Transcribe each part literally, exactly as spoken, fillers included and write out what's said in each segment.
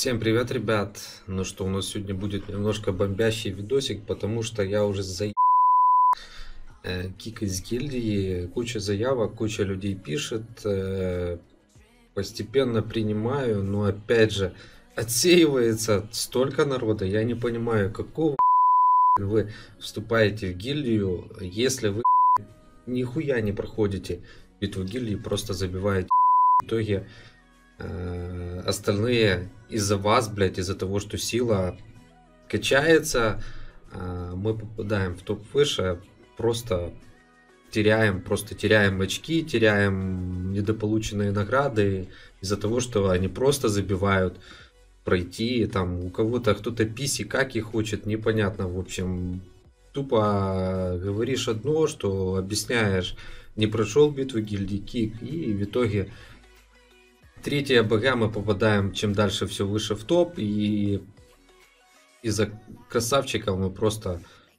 Всем привет, ребят! Ну что, у нас сегодня будет немножко бомбящий видосик, потому что я уже за э, кик из гильдии, куча заявок, куча людей пишет, э, постепенно принимаю, но опять же отсеивается столько народа, я не понимаю, какого вы вступаете в гильдию, если вы нихуя не проходите битву гильдии, просто забиваете. В итоге э, остальные из-за вас, блядь, из-за того, что сила качается, э, мы попадаем в топ выше, просто теряем, просто теряем очки, теряем недополученные награды из-за того, что они просто забивают пройти, там у кого-то кто-то писи как и хочет, непонятно, в общем, тупо говоришь одно, что объясняешь, не прошел битву гильдии кик, и в итоге третья БГ мы попадаем чем дальше все выше в топ, и из-за красавчиков мы просто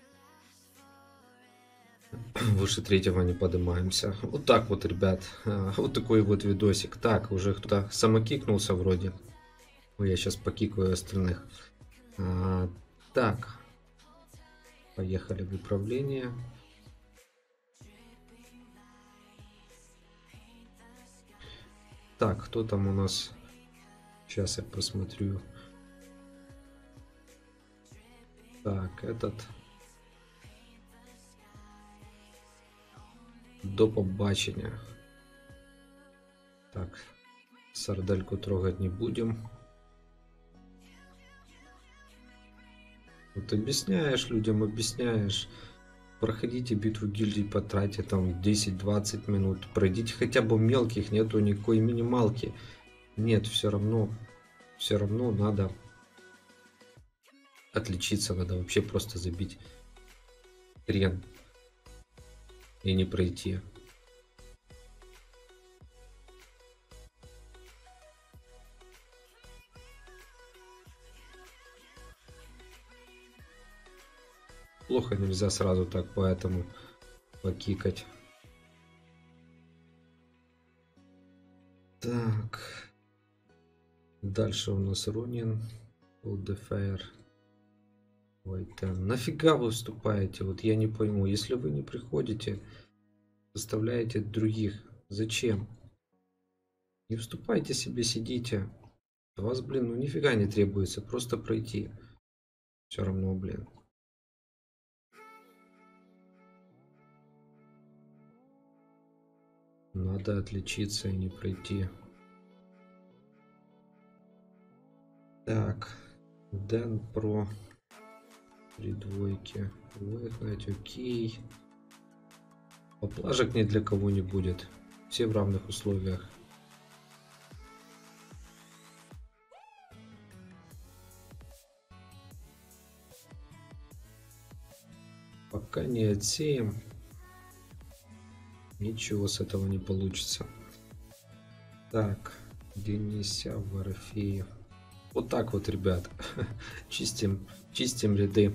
выше третьего не поднимаемся. Вот так вот, ребят. Вот такой вот видосик. Так, уже кто-то самокикнулся вроде. Ой, я сейчас покикаю остальных. А, так. Поехали в управление. Так, кто там у нас? Сейчас я посмотрю. Так, этот. До побачення. Так, сардельку трогать не будем. Вот объясняешь людям, объясняешь. Проходите битву гильдии, потратьте там десять-двадцать минут. Пройдите хотя бы мелких, нету никакой минималки. Нет, все равно, все равно надо отличиться, надо вообще просто забить хрен и не пройти. Плохо нельзя сразу так, поэтому покикать. Так. Дальше у нас Ронин. Олдефайр. Нафига вы вступаете? Вот я не пойму. Если вы не приходите, заставляете других. Зачем? Не вступайте себе, сидите. Вас, блин, ну нифига не требуется. Просто пройти. Все равно, блин. Надо отличиться и не пройти. Так. Дэн Про. Три двойки. Выиграть, окей. Поплажек ни для кого не будет. Все в равных условиях. Пока не отсеем, ничего с этого не получится. Так, Денися, Ворофеев. Вот так вот, ребят. Чистим, чистим ряды.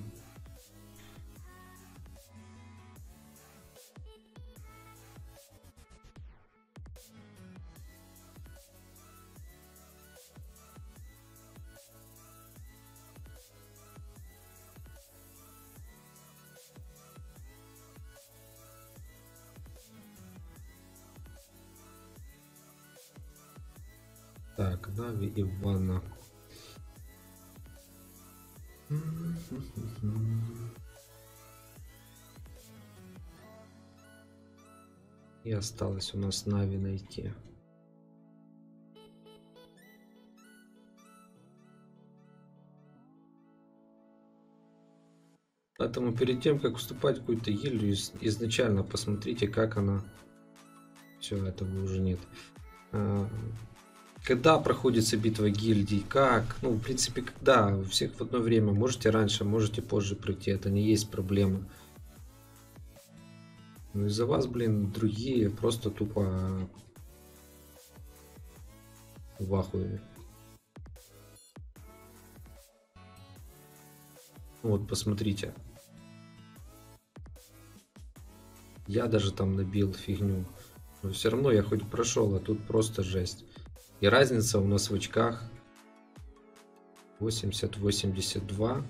Так, Нави Ивана. И осталось у нас Нави найти. Поэтому перед тем, как вступать в какую-то гильдию, изначально посмотрите, как она. Все, этого уже нет. Когда проходится битва гильдий, как, ну, в принципе, когда, у всех в одно время, можете раньше, можете позже пройти, это не есть проблема. Ну, из-за вас, блин, другие просто тупо в ахуе. Вот, посмотрите. Я даже там набил фигню. Но все равно я хоть прошел, а тут просто жесть. И разница у нас в очках восемьдесят, восемьдесят два.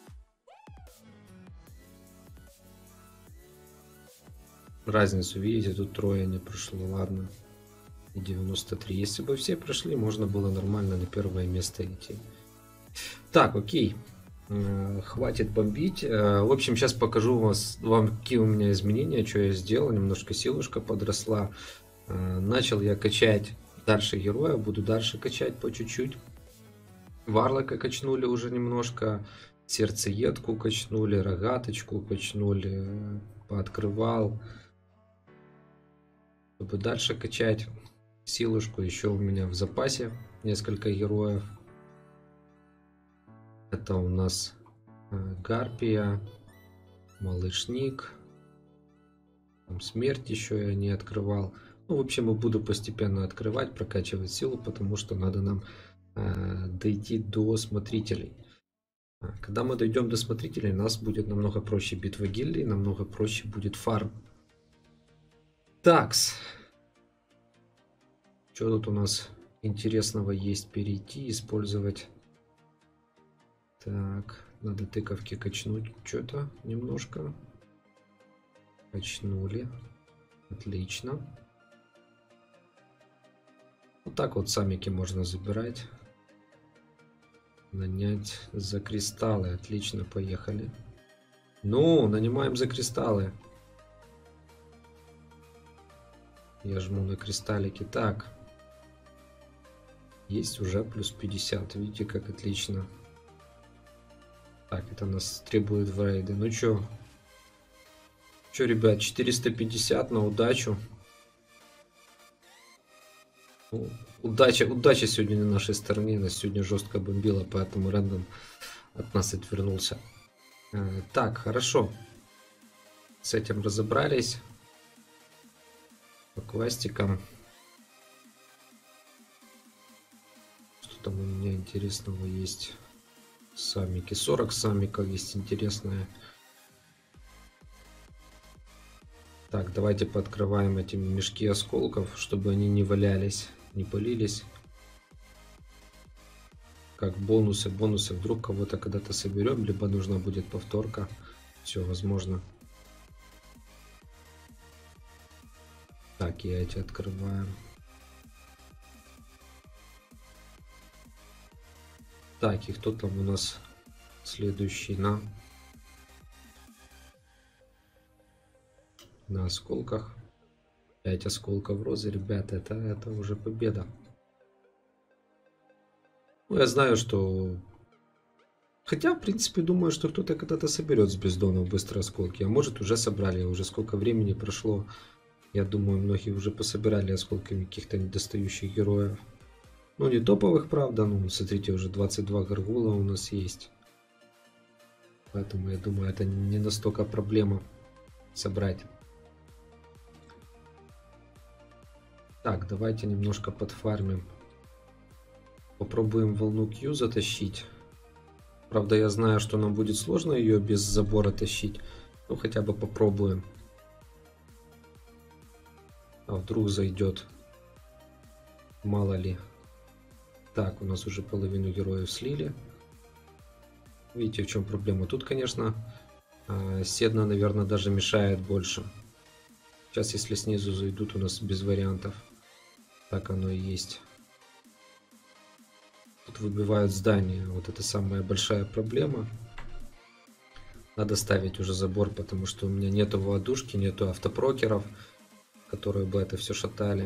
Разницу видите, тут трое не прошло, ладно. И девяносто три. Если бы все прошли, можно было нормально на первое место идти. Так, окей. Хватит бомбить. В общем, сейчас покажу вас, вам, какие у меня изменения, что я сделал. Немножко силушка подросла. Начал я качать дальше героя. Буду дальше качать по чуть-чуть. Варлока качнули уже немножко. Сердцеедку качнули. Рогаточку качнули. Пооткрывал. Чтобы дальше качать силушку. Еще у меня в запасе несколько героев. Это у нас Гарпия, Малышник, там Смерть еще я не открывал. Ну, в общем, я буду постепенно открывать, прокачивать силу, потому что надо нам э, дойти до смотрителей. Когда мы дойдем до смотрителей, у нас будет намного проще битва гильдии, намного проще будет фарм. Такс. Что тут у нас интересного есть? Перейти, использовать. Так, надо тыковки качнуть что-то немножко. Качнули. Отлично. Вот так вот самики можно забирать. Нанять за кристаллы. Отлично, поехали. Ну, нанимаем за кристаллы. Я жму на кристаллики. Так. Есть уже плюс пятьдесят. Видите, как отлично. Так, это нас требует в рейды. Ну чё? Чё, ребят, четыреста пятьдесят на удачу. Ну, удача, удача сегодня на нашей стороне. Нас сегодня жестко бомбило, поэтому рандом от нас отвернулся. А, так, хорошо. С этим разобрались. По квестикам. Что там у меня интересного есть? Самики. сорок самиков есть интересные. Так, давайте пооткрываем эти мешки осколков, чтобы они не валялись, не пылились. Как бонусы, бонусы. Вдруг кого-то когда-то соберем, либо нужна будет повторка. Все возможно. Так, я эти открываю. Так, и кто там у нас следующий на на осколках? пять осколков розы, ребята, это, это уже победа. Ну, я знаю, что... Хотя, в принципе, думаю, что кто-то когда-то соберет с бездонов быстро осколки. А может, уже собрали, уже сколько времени прошло. Я думаю, многие уже пособирали осколками каких-то недостающих героев. Ну, не топовых, правда. Ну, смотрите, уже двадцать два горгула у нас есть. Поэтому, я думаю, это не настолько проблема собрать. Так, давайте немножко подфармим. Попробуем волну Q затащить. Правда, я знаю, что нам будет сложно ее без забора тащить. Ну, хотя бы попробуем. А вдруг зайдет. Мало ли. Так, у нас уже половину героев слили. Видите, в чем проблема? Тут, конечно, Седна, наверное, даже мешает больше. Сейчас, если снизу зайдут, у нас без вариантов. Так оно и есть. Тут выбивают здание. Вот это самая большая проблема. Надо ставить уже забор, потому что у меня нету воодушки, нету автопрокеров, которые бы это все шатали.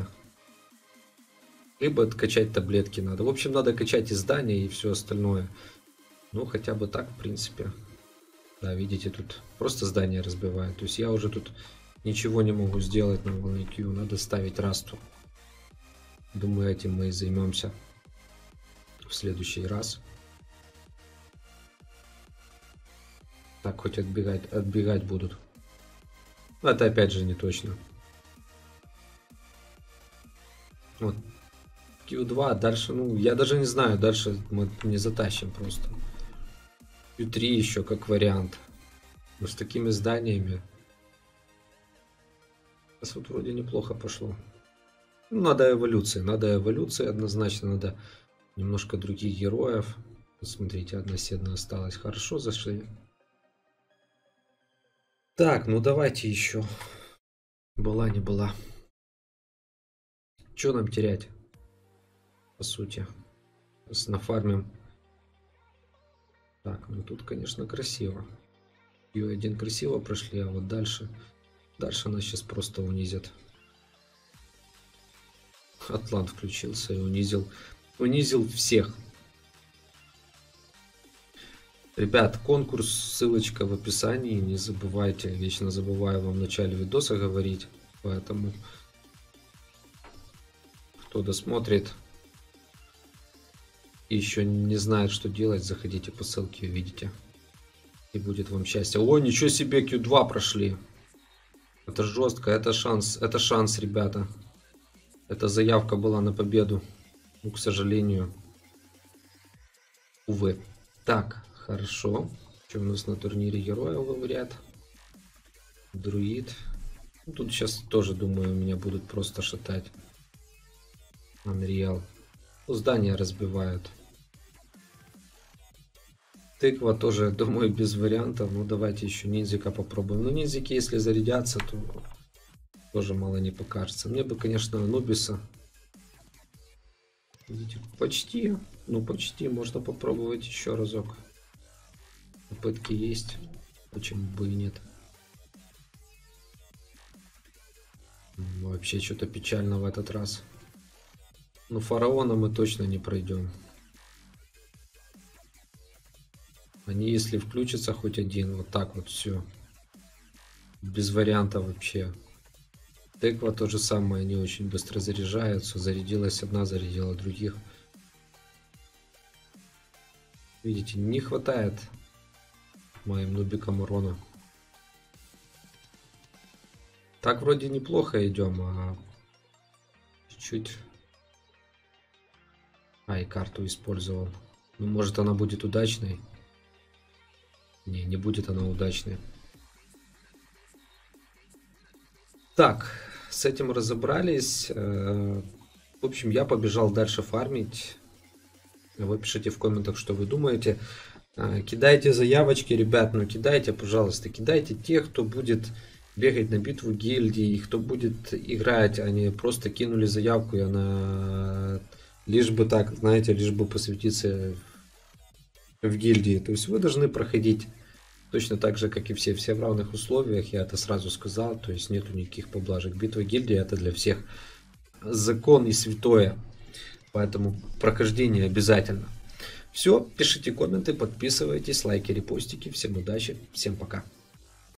Либо качать таблетки надо. В общем, надо качать и здания, и все остальное. Ну, хотя бы так, в принципе. Да, видите, тут просто здание разбивают. То есть я уже тут ничего не могу сделать на волне Q. Надо ставить расту. Думаю, этим мы и займемся в следующий раз. Так, хоть отбегать, отбегать будут. Но это опять же не точно. Вот. Q два, дальше, ну, я даже не знаю, дальше мы не затащим просто. Q три еще как вариант. Но с такими зданиями. Сейчас вот вроде неплохо пошло. Ну, надо эволюции, надо эволюции, однозначно надо немножко других героев. Смотрите, одна седна осталась. Хорошо зашли. Так, ну давайте еще. Была, не была. Что нам терять? По сути. Нафармим. Так, ну тут, конечно, красиво. ю один красиво прошли, а вот дальше... Дальше нас сейчас просто унизят. Атлант включился и унизил. Унизил всех. Ребят, конкурс, ссылочка в описании. Не забывайте, вечно забываю вам в начале видоса говорить. Поэтому, кто досмотрит и еще не знает, что делать, заходите по ссылке, увидите. И будет вам счастье. О, ничего себе, кью два прошли. Это жестко, это шанс, это шанс, ребята. Эта заявка была на победу. Ну, к сожалению. Увы. Так, хорошо. Что у нас на турнире героев говорят? Друид. Ну, тут сейчас тоже, думаю, меня будут просто шатать. Unreal. Ну, здания разбивают. Тыква тоже, думаю, без вариантов. Ну, давайте еще ниндзяка попробуем. Ну, ниндзяки, если зарядятся, то тоже мало не покажется. Мне бы, конечно, Анубиса. Видите, почти. Ну, почти. Можно попробовать еще разок. Попытки есть. Почему бы и нет. Вообще, что-то печально в этот раз. Ну, фараона мы точно не пройдем. Они, если включатся хоть один, вот так вот все. Без варианта вообще. Тыква то же самое, они очень быстро заряжаются. Зарядилась одна, зарядила других. Видите, не хватает моим нубикам урона. Так вроде неплохо идем, а чуть-чуть. А, и карту использовал. Ну, может, она будет удачной. Не, не будет она удачной. Так, с этим разобрались. В общем, я побежал дальше фармить. Вы пишите в комментах, что вы думаете. Кидайте заявочки, ребят, ну кидайте, пожалуйста. Кидайте тех, кто будет бегать на битву гильдии, и кто будет играть. Они просто кинули заявку, и она лишь бы так, знаете, лишь бы посвятиться в гильдии. То есть вы должны проходить точно так же, как и все, все в равных условиях, я это сразу сказал, то есть нету никаких поблажек. Битва гильдии это для всех закон и святое, поэтому прохождение обязательно. Все, пишите комменты, подписывайтесь, лайки, репостики, всем удачи, всем пока.